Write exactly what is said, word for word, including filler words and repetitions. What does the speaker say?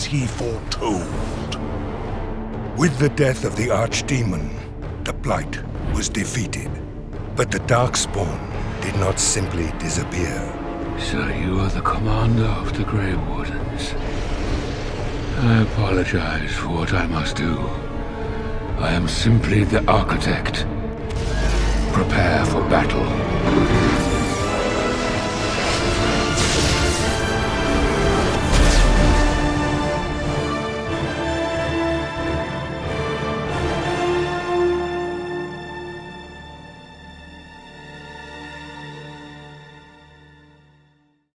he foretold. With the death of the Archdemon, the Blight was defeated. But the Darkspawn did not simply disappear. So you are the commander of the Grey Wardens. I apologize for what I must do. I am simply the architect. Prepare for battle.